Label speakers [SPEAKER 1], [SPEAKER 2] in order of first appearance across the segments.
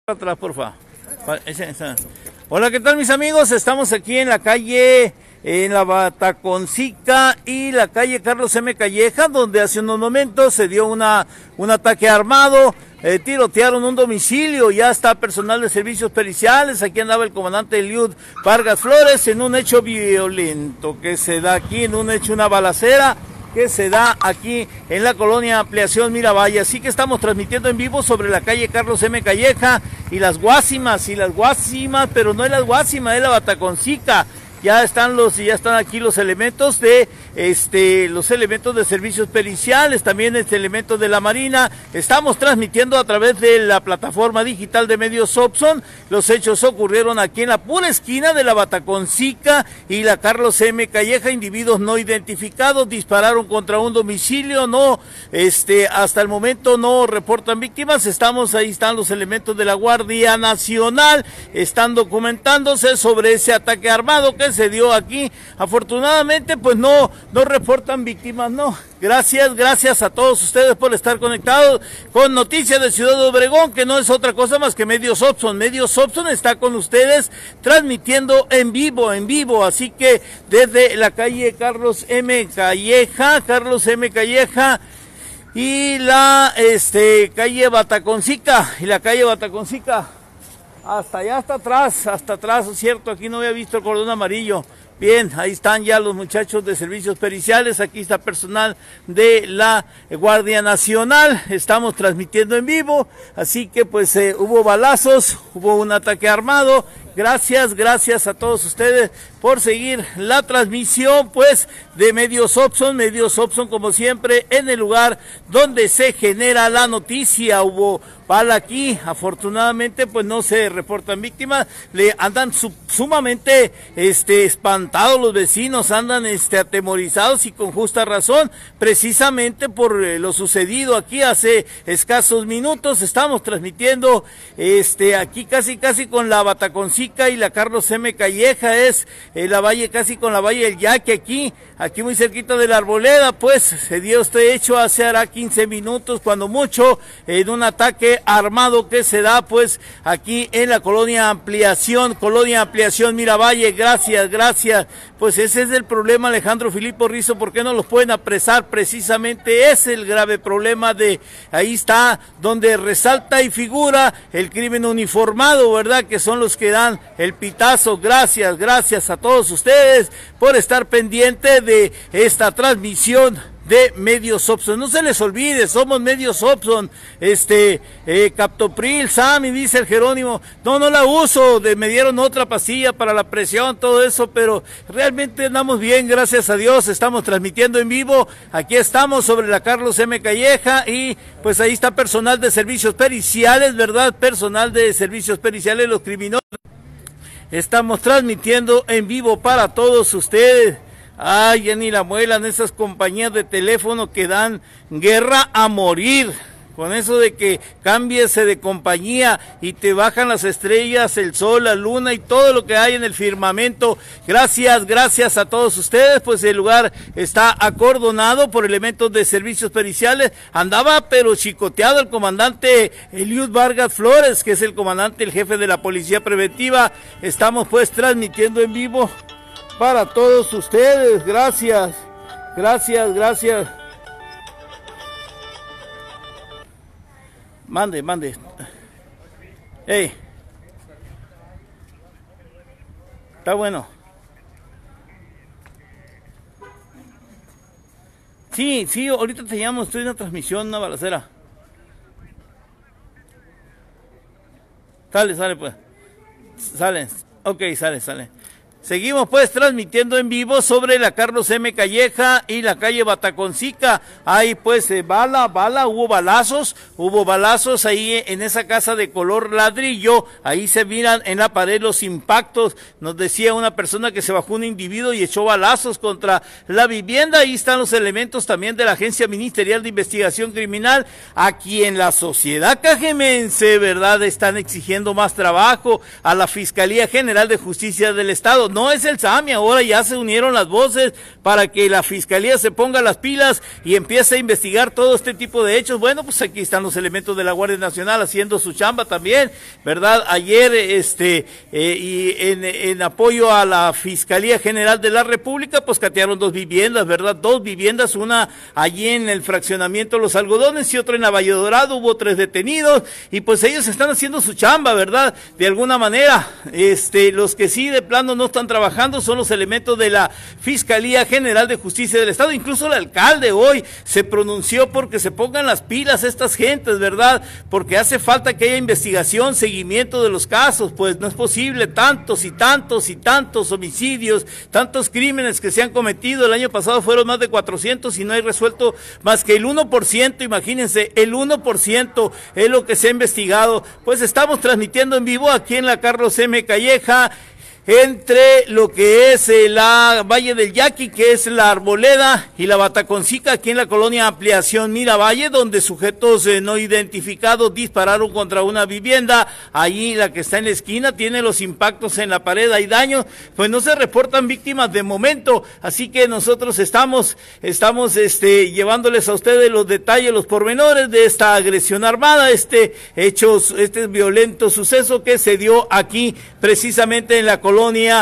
[SPEAKER 1] Atrás, porfa. Hola, ¿qué tal, mis amigos? Estamos aquí en la calle, en la Bataconcica y la calle Carlos M. Calleja, donde hace unos momentos se dio un ataque armado, tirotearon un domicilio, ya está personal de servicios periciales, aquí andaba el comandante Eliud Vargas Flores en un hecho violento que se da aquí, en un hecho, una balacera que se da aquí en la colonia Ampliación Miravalle. Así que estamos transmitiendo en vivo sobre la calle Carlos M. Calleja y las Guásimas, pero no es las Guásimas, es la Bataconcica. Ya están aquí los elementos de servicios periciales, también elementos de la Marina. Estamos transmitiendo a través de la plataforma digital de medios Opson. Los hechos ocurrieron aquí en la pura esquina de la Bataconcica y la Carlos M. Calleja. Individuos no identificados dispararon contra un domicilio. Hasta el momento no reportan víctimas. Ahí están los elementos de la Guardia Nacional, están documentándose sobre ese ataque armado que se dio aquí. Afortunadamente pues no reportan víctimas, no. Gracias a todos ustedes por estar conectados con Noticias de Ciudad Obregón, que no es otra cosa más que Medios Opson. Medios Opson está con ustedes transmitiendo en vivo, así que desde la calle Carlos M. Calleja y la calle Bataconcica hasta allá, hasta atrás, es cierto, aquí no había visto el cordón amarillo. Bien, ahí están ya los muchachos de servicios periciales, aquí está personal de la Guardia Nacional, estamos transmitiendo en vivo, así que pues hubo balazos, hubo un ataque armado. Gracias a todos ustedes por seguir la transmisión pues de Medios Opson como siempre en el lugar donde se genera la noticia. Hubo bala aquí, afortunadamente pues no se reportan víctimas, andan sumamente espantados los vecinos, andan atemorizados y con justa razón, precisamente por lo sucedido aquí hace escasos minutos. Estamos transmitiendo aquí casi con la Bataconcica y la Carlos M. Calleja, es la valle, casi con la valle del Yaque, aquí muy cerquita de la Arboleda, pues se dio este hecho hace 15 minutos, cuando mucho, en un ataque armado que se da pues aquí en la colonia Ampliación Miravalle. Gracias, pues ese es el problema, Alejandro Filipo Rizo, ¿por qué no los pueden apresar? Precisamente es el grave problema ahí está donde resalta y figura el crimen uniformado, ¿verdad? Que son los que dan el pitazo. Gracias a todos ustedes por estar pendiente de esta transmisión de Medios Opson. No se les olvide, somos Medios Opson. Captopril, Sammy, dice el Jerónimo, no la uso, me dieron otra pastilla para la presión, todo eso, pero realmente andamos bien, gracias a Dios. Estamos transmitiendo en vivo, aquí estamos sobre la Carlos M. Calleja y pues ahí está personal de servicios periciales, ¿verdad? Personal de servicios periciales, los criminales. Estamos transmitiendo en vivo para todos ustedes. Ay, ya ni la muelan esas compañías de teléfono que dan guerra a morir. Con eso de que cámbiese de compañía y te bajan las estrellas, el sol, la luna y todo lo que hay en el firmamento. Gracias a todos ustedes, pues el lugar está acordonado por elementos de servicios periciales. Andaba pero chicoteado el comandante Eliud Vargas Flores, que es el comandante, el jefe de la Policía Preventiva. Estamos pues transmitiendo en vivo para todos ustedes. Gracias. Mande. Hey. Está bueno. Sí, ahorita te llamo, estoy en una transmisión, una balacera. Sale pues. Ok, sale. Seguimos pues transmitiendo en vivo sobre la Carlos M. Calleja y la calle Bataconcica. Ahí pues hubo balazos ahí en esa casa de color ladrillo. Ahí se miran en la pared los impactos. Nos decía una persona que se bajó un individuo y echó balazos contra la vivienda. Ahí están los elementos también de la Agencia Ministerial de Investigación Criminal. Aquí en la sociedad cajemense, ¿verdad? Están exigiendo más trabajo a la Fiscalía General de Justicia del Estado. no es el SAMI, ahora ya se unieron las voces para que la Fiscalía se ponga las pilas y empiece a investigar todo este tipo de hechos. Bueno, pues aquí están los elementos de la Guardia Nacional haciendo su chamba también, ¿verdad? Ayer, y en apoyo a la Fiscalía General de la República, pues catearon 2 viviendas, ¿verdad? 2 viviendas, una allí en el fraccionamiento Los Algodones y otra en la Valle Dorado. Hubo 3 detenidos y pues ellos están haciendo su chamba, ¿verdad? De alguna manera, los que sí de plano no están trabajando son los elementos de la Fiscalía General de Justicia del Estado. Incluso el alcalde hoy se pronunció porque se pongan las pilas estas gentes, ¿verdad? Porque hace falta que haya investigación, seguimiento de los casos, pues no es posible tantos y tantos y tantos homicidios, tantos crímenes que se han cometido. El año pasado fueron más de 400 y no hay resuelto más que el 1%, imagínense, el 1% es lo que se ha investigado. Pues estamos transmitiendo en vivo aquí en la Carlos M. Calleja, entre lo que es la Valle del Yaqui, que es la Arboleda, y la Bataconcica, aquí en la colonia Ampliación Miravalle, donde sujetos no identificados dispararon contra una vivienda. Allí la que está en la esquina tiene los impactos en la pared, hay daños, pues no se reportan víctimas de momento, así que nosotros estamos llevándoles a ustedes los detalles, los pormenores de esta agresión armada, este violento suceso que se dio aquí precisamente en la colonia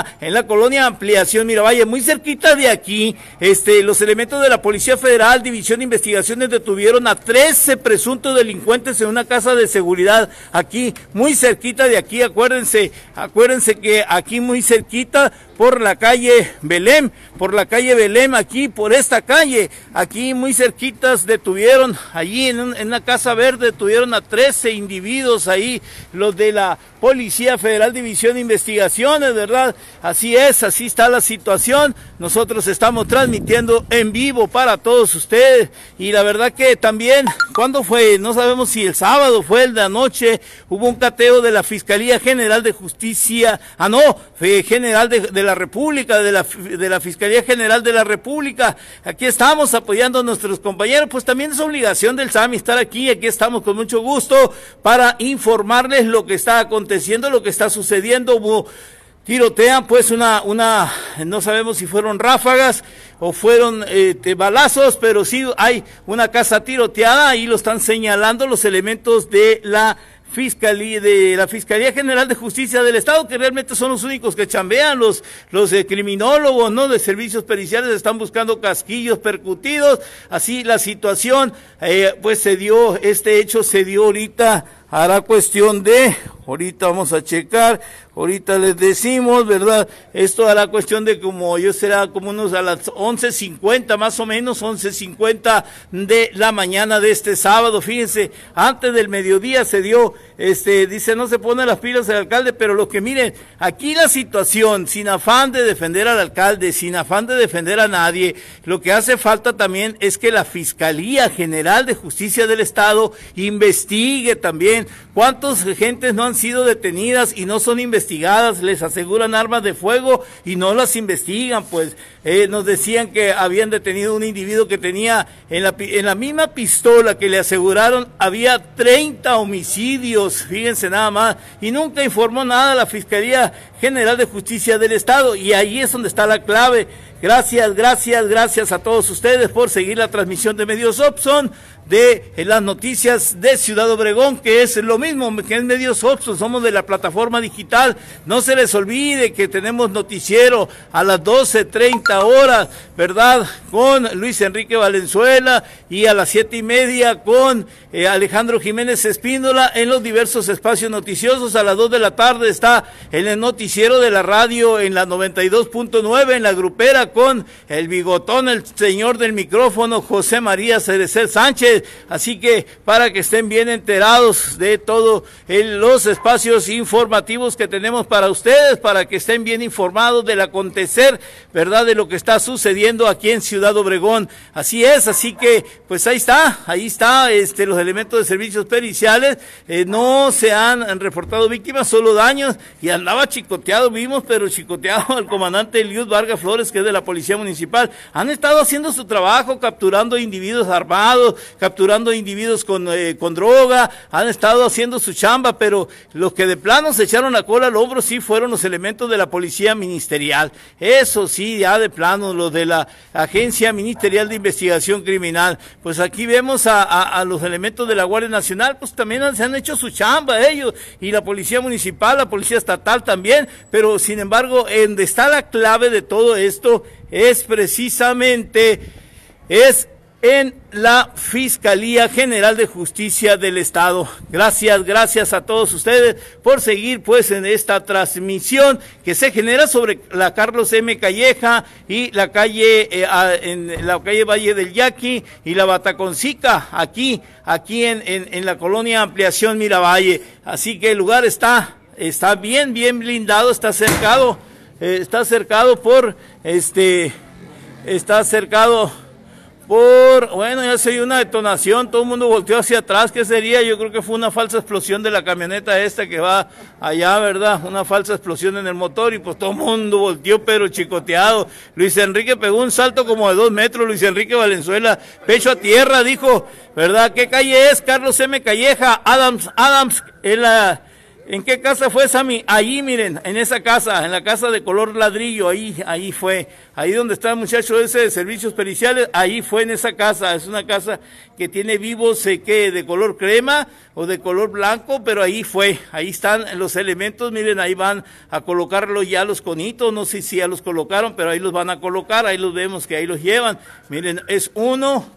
[SPEAKER 1] Ampliación Miravalle, muy cerquita de aquí. Los elementos de la Policía Federal, División de Investigaciones, detuvieron a 13 presuntos delincuentes en una casa de seguridad aquí, muy cerquita de aquí. Acuérdense que aquí muy cerquita, por la calle Belém, aquí por esta calle, aquí muy cerquitas detuvieron, allí en una casa verde detuvieron a 13 individuos ahí, los de la Policía Federal, División de Investigaciones, ¿verdad? Así es, así está la situación. Nosotros estamos transmitiendo en vivo para todos ustedes y la verdad que también, ¿cuándo fue? No sabemos si el sábado fue el de anoche, hubo un cateo de la Fiscalía General de Justicia, General de la República, de la Fiscalía General de la República. Aquí estamos apoyando a nuestros compañeros, pues también es obligación del SAMI estar aquí estamos con mucho gusto para informarles lo que está aconteciendo, lo que está sucediendo. Tirotean pues no sabemos si fueron ráfagas o fueron balazos, pero sí hay una casa tiroteada, ahí lo están señalando los elementos de la Fiscalía General de Justicia del Estado, que realmente son los únicos que chambean, los criminólogos, ¿no? De servicios periciales están buscando casquillos percutidos. Así la situación, pues este hecho se dio ahorita, hará cuestión de, ahorita vamos a checar, ahorita les decimos, ¿verdad? Esto hará cuestión de será como unos a las 11:50, más o menos, 11:50 de la mañana de este sábado. Fíjense, antes del mediodía se dio, dice, no se pone las pilas el alcalde, pero lo que miren, aquí la situación, sin afán de defender al alcalde, sin afán de defender a nadie, lo que hace falta también es que la Fiscalía General de Justicia del Estado investigue también cuántas gentes no han sido detenidas y no son investigadas, les aseguran armas de fuego y no las investigan. Pues nos decían que habían detenido un individuo que tenía en la misma pistola que le aseguraron, había 30 homicidios, fíjense nada más, y nunca informó nada la Fiscalía General de Justicia del Estado, y ahí es donde está la clave. Gracias a todos ustedes por seguir la transmisión de Medios Opson, de las noticias de Ciudad Obregón, que es lo mismo que en Medios Opson, somos de la plataforma digital. No se les olvide que tenemos noticiero a las 12:30 horas, ¿verdad? Con Luis Enrique Valenzuela, y a las 7:30 con Alejandro Jiménez Espíndola en los diversos espacios noticiosos. A las 2 de la tarde está en el noticiero de la radio en la 92.9, en la grupera, con el bigotón, el señor del micrófono, José María Cerecer Sánchez. Así que para que estén bien enterados de todo los espacios informativos que tenemos para ustedes, para que estén bien informados del acontecer, ¿verdad? De lo que está sucediendo aquí en Ciudad Obregón. Así es, así que pues ahí está, los elementos de servicios periciales, no se han reportado víctimas, solo daños, y andaba chicoteado, vimos, pero chicoteado al comandante Eliud Vargas Flores, que es de la Policía Municipal. Han estado haciendo su trabajo, capturando individuos armados, capturando individuos con droga, han estado haciendo su chamba, pero los que de plano se echaron la cola al hombro sí fueron los elementos de la Policía Ministerial. Eso sí, ya de plano, los de la Agencia Ministerial de Investigación Criminal. Pues aquí vemos a los elementos de la Guardia Nacional, pues también se han hecho su chamba ellos, y la Policía Municipal, la Policía Estatal también, pero sin embargo, en donde está la clave de todo esto es precisamente, en la Fiscalía General de Justicia del Estado. Gracias a todos ustedes por seguir pues en esta transmisión que se genera sobre la Carlos M. Calleja y la calle, en la calle Valle del Yaqui y la Bataconcica, aquí en la colonia Ampliación Miravalle. Así que el lugar está bien blindado, está cercado bueno, ya se dio una detonación, todo el mundo volteó hacia atrás. ¿Qué sería? Yo creo que fue una falsa explosión de la camioneta esta que va allá, ¿verdad? Una falsa explosión en el motor y pues todo el mundo volteó, pero chicoteado. Luis Enrique pegó un salto como de 2 metros, Luis Enrique Valenzuela, pecho a tierra, dijo, ¿verdad? ¿Qué calle es? Carlos M. Calleja, Adams, ¿en qué casa fue, Sammy? Allí, miren, en esa casa, en la casa de color ladrillo, ahí fue. Ahí donde está el muchacho ese de servicios periciales, ahí fue en esa casa. Es una casa que tiene vivos, de color crema o de color blanco, pero ahí fue. Ahí están los elementos, miren, ahí van a colocarlo ya los conitos, no sé si ya los colocaron, pero ahí los van a colocar, ahí los vemos que ahí los llevan. Miren, es uno,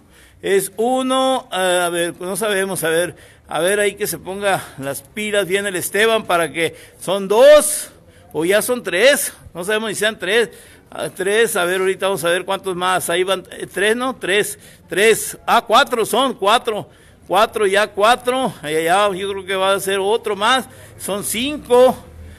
[SPEAKER 1] a ver, no sabemos, a ver ahí que se ponga las pilas bien el Esteban para que son 2 o ya son 3, no sabemos si sean 3, a ver ahorita vamos a ver cuántos más, ahí van 3, ¿no? 3, 4 son, 4, allá yo creo que va a ser otro más, son 5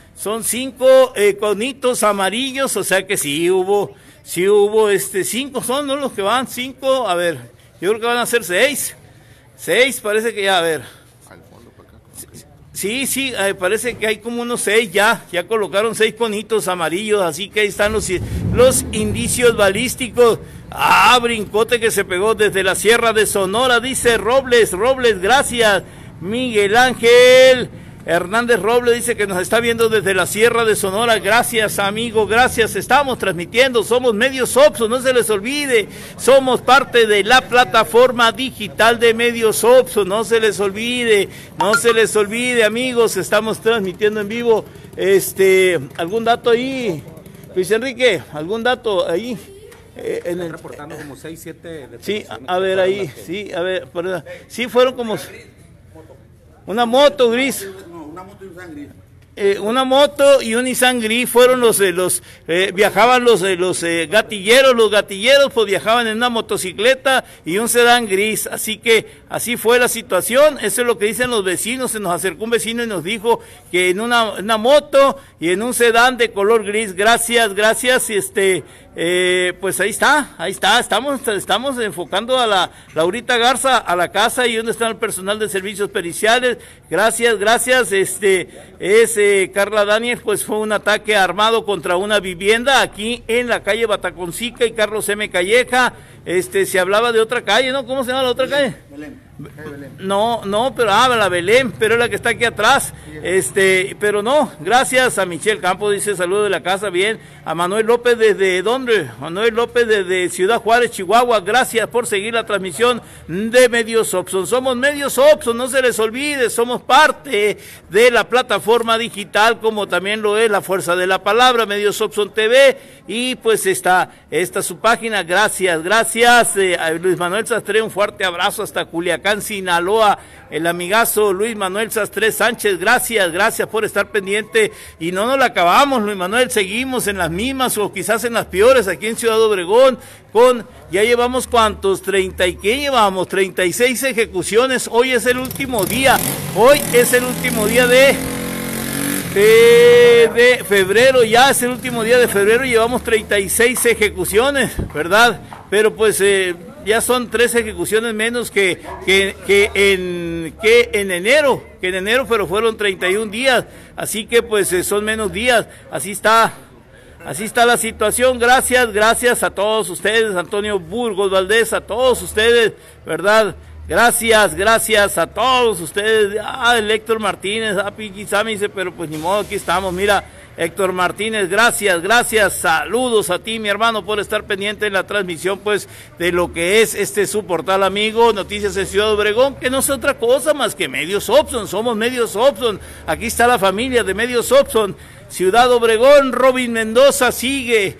[SPEAKER 1] conitos amarillos, o sea que sí hubo 5 son, ¿no? Los que van 5, a ver, yo creo que van a ser 6, parece que ya, a ver. Sí, parece que hay como unos 6 ya colocaron 6 conitos amarillos, así que ahí están los indicios balísticos. Brincote que se pegó desde la Sierra de Sonora, dice Robles, gracias. Miguel Ángel Hernández Robles dice que nos está viendo desde la Sierra de Sonora. Gracias, amigo, gracias. Estamos transmitiendo, somos Medios Opso, no se les olvide. Somos parte de la plataforma digital de Medios Opso, no se les olvide, amigos. Estamos transmitiendo en vivo. ¿Algún dato ahí, Luis Enrique? ¿Algún dato ahí?
[SPEAKER 2] Están reportando como 6, 7.
[SPEAKER 1] Sí, a ver ahí, sí, a ver, perdón. Sí, fueron como una moto gris.
[SPEAKER 3] No, una moto y un Nissan gris.
[SPEAKER 1] Una moto y un Nissan gris fueron viajaban los gatilleros pues viajaban en una motocicleta y un sedán gris, así que así fue la situación. Eso es lo que dicen los vecinos. Se nos acercó un vecino y nos dijo que en una moto y en un sedán de color gris. Gracias, pues ahí está, estamos enfocando a la Laurita Garza a la casa y donde está el personal de servicios periciales. Gracias, Carla Daniel, pues fue un ataque armado contra una vivienda aquí en la calle Bataconcica y Carlos M. Calleja. Se hablaba de otra calle, ¿no? ¿Cómo se llama la otra calle?
[SPEAKER 3] Belén.
[SPEAKER 1] No, pero la Belén, pero es la que está aquí atrás. Pero no, gracias a Michelle Campos, dice saludo de la casa, bien. A Manuel López desde ¿dónde? Manuel López desde Ciudad Juárez, Chihuahua. Gracias por seguir la transmisión de Medios Opson. Somos Medios Opson, no se les olvide, somos parte de la plataforma digital, como también lo es la Fuerza de la Palabra, Medios Opson TV, y pues está su página. Gracias, a Luis Manuel Sastre, un fuerte abrazo hasta Culiacán, Sinaloa. El amigazo Luis Manuel Sastre Sánchez, gracias por estar pendiente. Y no nos la acabamos, Luis Manuel, seguimos en las mismas o quizás en las peores aquí en Ciudad Obregón. Ya llevamos ¿cuántos? 36 ejecuciones. Hoy es el último día de febrero, ya es el último día de febrero, llevamos 36 ejecuciones, ¿verdad? Pero pues son 3 ejecuciones menos que en enero, pero fueron 31 días, así que pues son menos días, así está la situación. Gracias a todos ustedes, Antonio Burgos Valdés, a todos ustedes, ¿verdad? Gracias a todos ustedes. El Héctor Martínez, quizá me dice, pero pues ni modo, aquí estamos, mira. Héctor Martínez, gracias, saludos a ti, mi hermano, por estar pendiente en la transmisión, pues, de lo que es su portal amigo, Noticias en Ciudad Obregón, que no es otra cosa más que Medios Opson, somos Medios Opson, aquí está la familia de Medios Opson, Ciudad Obregón. Robin Mendoza sigue,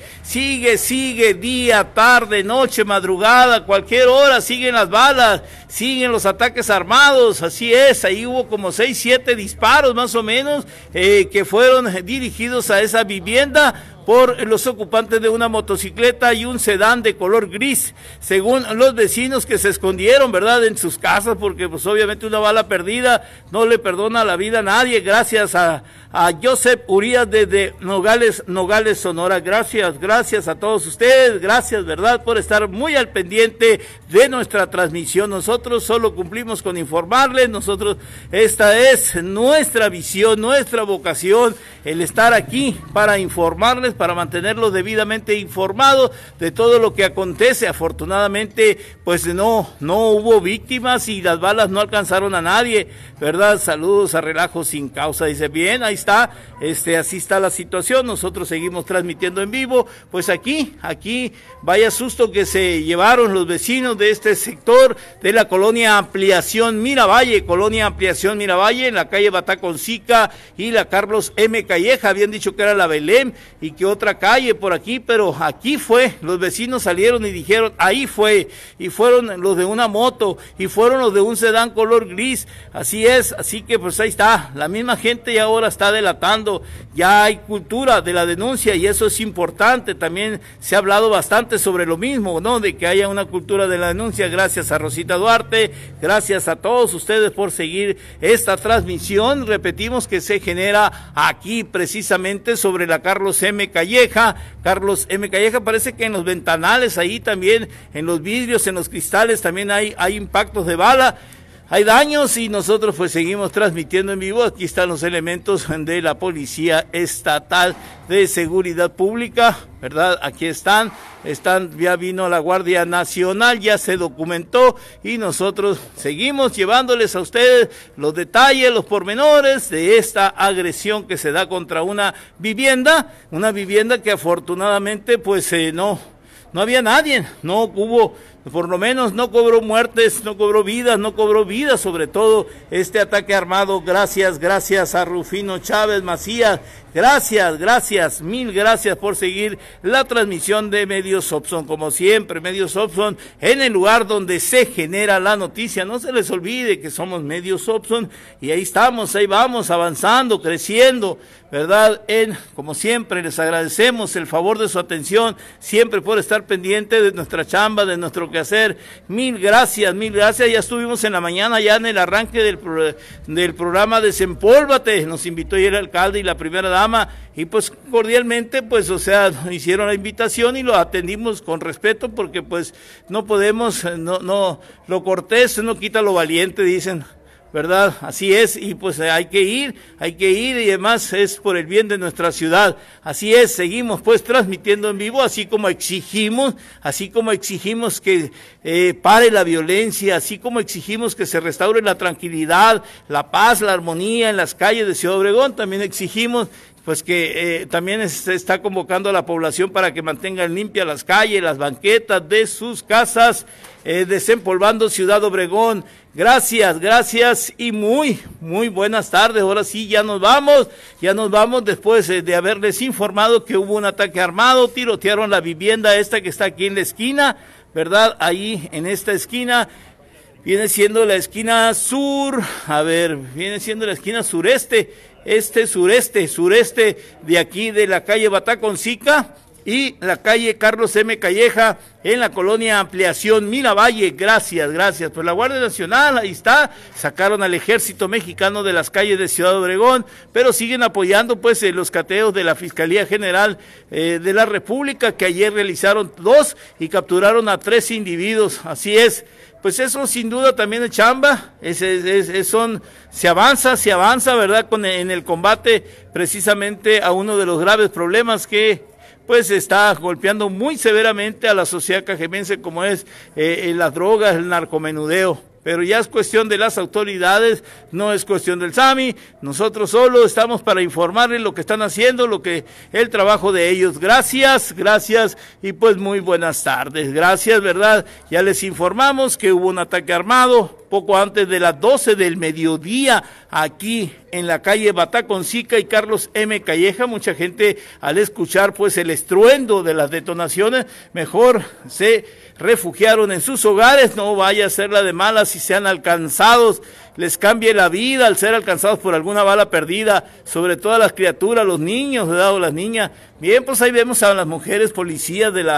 [SPEAKER 1] día, tarde, noche, madrugada, cualquier hora, siguen las balas, siguen los ataques armados, así es, ahí hubo como 6, 7 disparos más o menos, que fueron dirigidos a esa vivienda por los ocupantes de una motocicleta y un sedán de color gris, según los vecinos que se escondieron, ¿verdad?, en sus casas, porque pues obviamente una bala perdida no le perdona la vida a nadie. Gracias a Joseph Urias desde Nogales, Sonora. Gracias a todos ustedes, gracias, ¿verdad?, por estar muy al pendiente de nuestra transmisión. Nosotros solo cumplimos con informarles, esta es nuestra visión, nuestra vocación, el estar aquí para informarles, para mantenerlos debidamente informados de todo lo que acontece. Afortunadamente, pues no hubo víctimas y las balas no alcanzaron a nadie, ¿verdad? Saludos a Relajo Sin Causa, dice, bien, ahí está, así está la situación. Nosotros seguimos transmitiendo en vivo, pues aquí, vaya susto que se llevaron los vecinos de este sector de la colonia Ampliación Miravalle, en la calle Bataconcica y la Carlos M. Calleja. Habían dicho que era la Belén y que otra calle por aquí, pero aquí fue, los vecinos salieron y dijeron, ahí fue, y fueron los de una moto, y fueron los de un sedán color gris, así es, así que pues ahí está, la misma gente ya ahora está delatando, ya hay cultura de la denuncia y eso es importante. También se ha hablado bastante sobre lo mismo, ¿no?, de que haya una cultura de la denuncia. Gracias a Rosita Duarte, gracias a todos ustedes por seguir esta transmisión, repetimos que se genera aquí precisamente sobre la Carlos M. Calleja, parece que en los ventanales, ahí también, en los vidrios, en los cristales, también hay impactos de bala, hay daños y nosotros pues seguimos transmitiendo en vivo. Aquí están los elementos de la Policía Estatal de Seguridad Pública, ¿verdad? Aquí están, ya vino la Guardia Nacional, ya se documentó y nosotros seguimos llevándoles a ustedes los detalles, los pormenores de esta agresión que se da contra una vivienda que afortunadamente pues no había nadie, no hubo, por lo menos no cobró muertes, no cobró vidas, sobre todo este ataque armado. Gracias a Rufino Chávez Macías, mil gracias por seguir la transmisión de Medios Opson, como siempre, Medios Opson en el lugar donde se genera la noticia. No se les olvide que somos Medios Opson y ahí estamos, ahí vamos avanzando, creciendo, ¿verdad? Como siempre, les agradecemos el favor de su atención, siempre por estar pendiente de nuestra chamba, de nuestro quehacer. Mil gracias, ya estuvimos en la mañana, ya en el arranque del programa Desempólvate, nos invitó ayer el alcalde y la primera dama, y pues cordialmente, pues, o sea, hicieron la invitación y lo atendimos con respeto, porque pues no podemos, lo cortés no quita lo valiente, dicen, ¿verdad? Así es, y pues hay que ir, y además es por el bien de nuestra ciudad. Así es, seguimos pues transmitiendo en vivo, así como exigimos que pare la violencia, así como exigimos que se restaure la tranquilidad, la paz, la armonía en las calles de Ciudad Obregón. También exigimos pues que también se está convocando a la población para que mantengan limpias las calles, las banquetas de sus casas, desempolvando Ciudad Obregón. Gracias y muy buenas tardes. Ahora sí, ya nos vamos después de haberles informado que hubo un ataque armado, tirotearon la vivienda esta que está aquí en la esquina, ¿verdad? Ahí en esta esquina, viene siendo la esquina sur, viene siendo la esquina sureste, sureste de aquí de la calle Bataconcica y la calle Carlos M. Calleja en la colonia Ampliación Miravalle. Gracias, gracias. Pues la Guardia Nacional, ahí está, sacaron al ejército mexicano de las calles de Ciudad Obregón, pero siguen apoyando pues los cateos de la Fiscalía General de la República, que ayer realizaron 2 y capturaron a 3 individuos. Así es. Pues eso sin duda también es chamba, se avanza, ¿verdad? En el combate precisamente a uno de los graves problemas que pues está golpeando muy severamente a la sociedad cajemense, como es las drogas, el narcomenudeo. Pero ya es cuestión de las autoridades, no es cuestión del SAMI. Nosotros solo estamos para informarles lo que están haciendo, el trabajo de ellos. Gracias, gracias y pues muy buenas tardes. Gracias, ¿verdad? Ya les informamos que hubo un ataque armado poco antes de las 12 del mediodía aquí en la calle Bataconcica y Carlos M. Calleja. Mucha gente al escuchar pues el estruendo de las detonaciones, mejor se refugiaron en sus hogares. No vaya a ser la de malas si sean alcanzados, les cambie la vida al ser alcanzados por alguna bala perdida, sobre todo a las criaturas, los niños, ¿verdad? O las niñas. Bien, pues ahí vemos a las mujeres policías de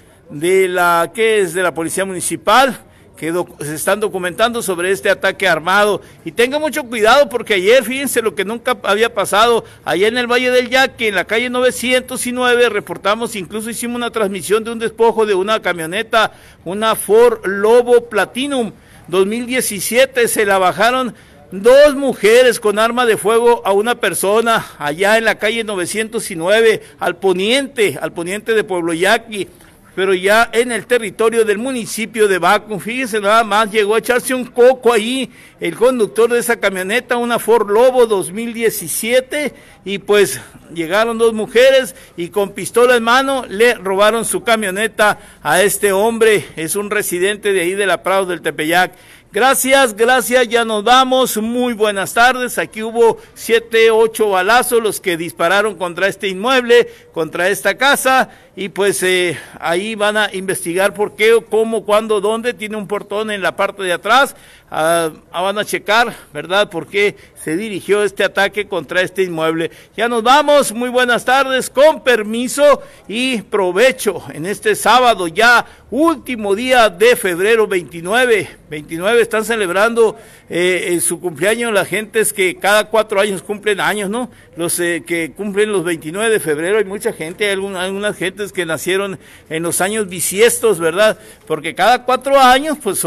[SPEAKER 1] la Policía Municipal, que se están documentando sobre este ataque armado. Y tenga mucho cuidado porque ayer, fíjense lo que nunca había pasado, allá en el Valle del Yaqui, en la calle 909, reportamos, incluso hicimos una transmisión de un despojo de una camioneta, una Ford Lobo Platinum 2017, se la bajaron 2 mujeres con arma de fuego a una persona, allá en la calle 909, al poniente de Pueblo Yaqui, pero ya en el territorio del municipio de Baco. Fíjense nada más, llegó a echarse un coco ahí el conductor de esa camioneta, una Ford Lobo 2017, y pues llegaron 2 mujeres y con pistola en mano le robaron su camioneta a este hombre, es un residente de ahí de la Prado del Tepeyac. Gracias, ya nos vamos, muy buenas tardes. Aquí hubo 7, 8 balazos los que dispararon contra este inmueble, contra esta casa, y pues ahí van a investigar por qué, cómo, cuándo, dónde. Tiene un portón en la parte de atrás, van a checar, ¿verdad?, por qué se dirigió este ataque contra este inmueble. Ya nos vamos, muy buenas tardes, con permiso y provecho en este sábado, ya último día de febrero, 29 están celebrando su cumpleaños. La gente es que cada 4 años cumplen años, ¿no? Los que cumplen los 29 de febrero, hay mucha gente, hay algunas gentes que nacieron en los años bisiestos, ¿verdad? Porque cada 4 años pues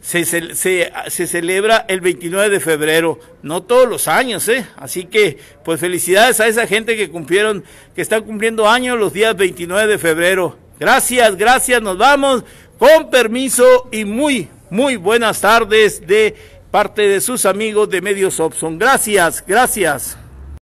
[SPEAKER 1] se celebra el 29 de febrero, no todos los años, así que pues felicidades a esa gente que están cumpliendo años los días 29 de febrero. Gracias, nos vamos, con permiso y muy buenas tardes de parte de sus amigos de Medios Opson. Gracias.